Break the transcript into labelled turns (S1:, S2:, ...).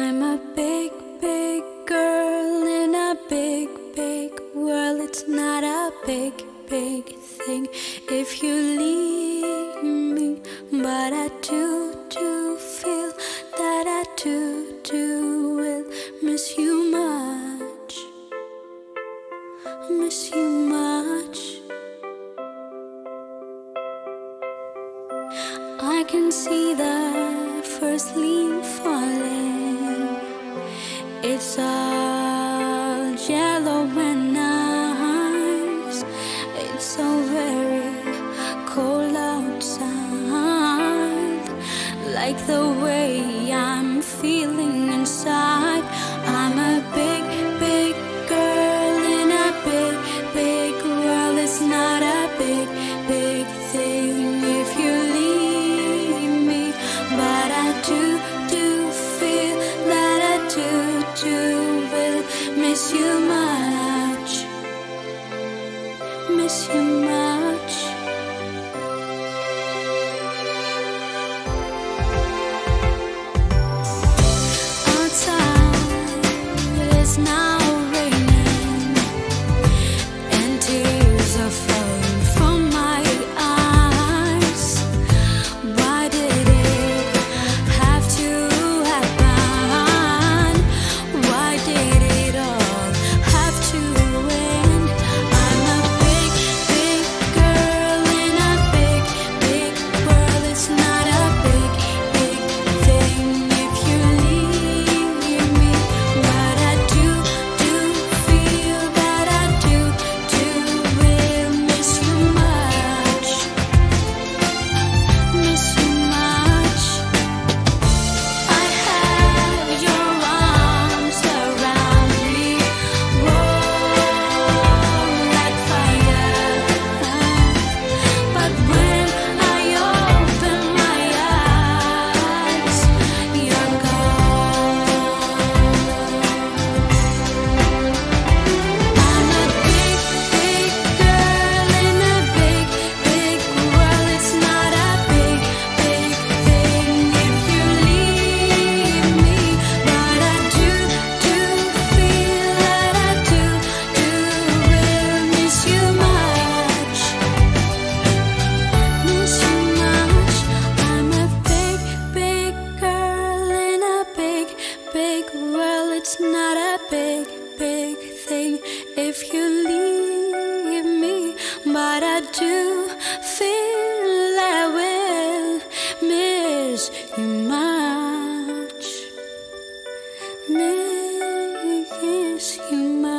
S1: I'm a big, big girl in a big, big world. It's not a big, big thing if you leave me, but I do feel that I do will miss you much, miss you much. I can see the first leaf falling. It's all yellow and nice. It's so very cold outside, like the way I'm feeling inside. I'm a big, big girl in a big, big world. It's not a big, big thing if you leave me, but I do feel that I do will miss you much, miss you much. Outside it's now raining and tears are falling from my eyes. Why did it have to happen? Why did it all have to end? I'm a big, big girl in a big, big world. It's not a big, big thing if you leave me, but I do feel that I do will miss you much, miss you much. I have your arms around me, warm like fire, but when I open my eyes, you're gone. I'm a big, big girl in a big, big world. It's not a big, big thing if you leave me, but I do feel that I do will miss you much, miss you much. I'm a big, big girl in a big, big world. It's not a big, big thing if you leave me, but I do feel I will miss you much, miss you much.